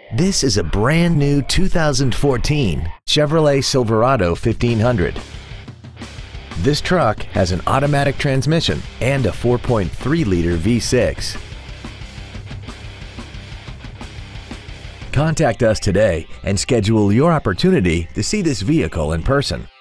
This is a brand new 2014 Chevrolet Silverado 1500. This truck has an automatic transmission and a 4.3-liter V6. Contact us today and schedule your opportunity to see this vehicle in person.